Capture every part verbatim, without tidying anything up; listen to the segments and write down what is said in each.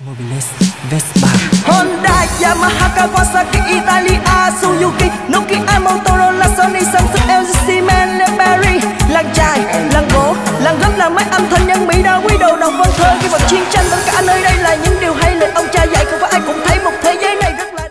Mobiles, Vespa, Honda, Yamaha, Kawasaki, Italia, Suzuki, Nokia, Motorola, Sony, Samsung, lờ giê, Siemens, Blackberry. Làng chài, làng gỗ, làng gốm, làng máy âm thanh nhân mỹ đa quý đồ đồng vân thơ. Khi vật chiến tranh tất cả nơi đây là những điều hay. Lời ông cha dạy không phải ai cũng thấy một thế giới này rất là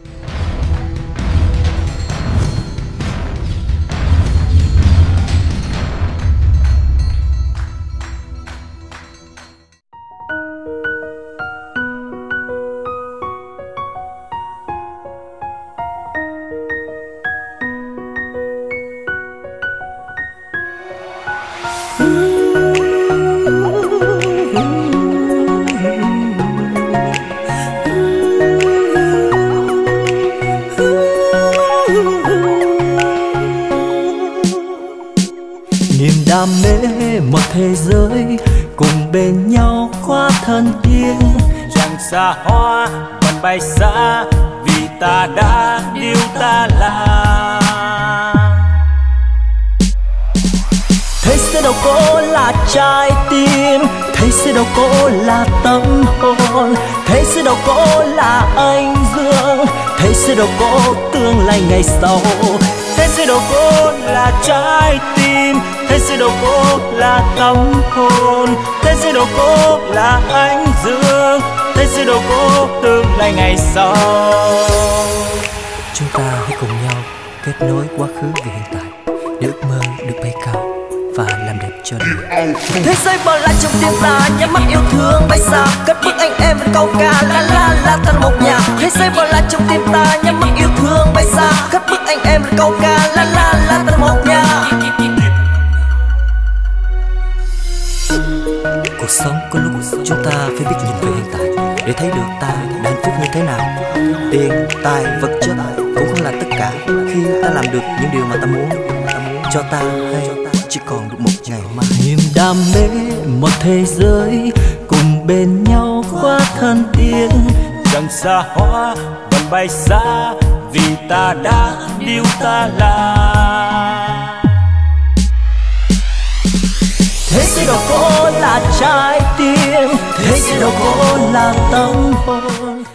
đam mê một thế giới cùng bên nhau quá thân thiết. Chẳng xa hoa vẫn bay xa vì ta đã điều ta là. Thế sẽ đâu có là trái tim, thế sẽ đâu có là tâm hồn, thế sẽ đâu có là anh dương, thế sẽ đâu có tương lai ngày sau. Thế sẽ đâu có là trái tim, thế sẽ đâu có là tâm hồn, thế sẽ đâu có là ánh dương, thế sẽ đâu có tương lai ngày sau. Chúng ta hãy cùng nhau kết nối quá khứ về hiện tại để ước mơ được bay cao và làm đẹp cho đời. thế giới bao la trong tim ta, nhắm mắt yêu thương bay xa, cất bước anh em với câu ca la la la tan một nhà. Thế giới bao la trong tim ta, nhắm mắt yêu thương bay xa, cất bước anh em với câu ca la la la tan một nhà. Cuộc sống có lúc chúng ta phải biết nhìn về hiện tại để thấy được ta đã hạnh phúc như thế nào. Tiền, tài, vật chất cũng không là tất cả khi ta làm được những điều mà ta muốn. Cho ta hay chỉ còn được một ngày mai. Niềm đam mê một thế giới cùng bên nhau quá thân thiết. Chẳng xa hoa vẫn bay xa vì ta đã điều ta là. Thế giới đâu có là trái tim, thế giới đâu có là tâm hồn.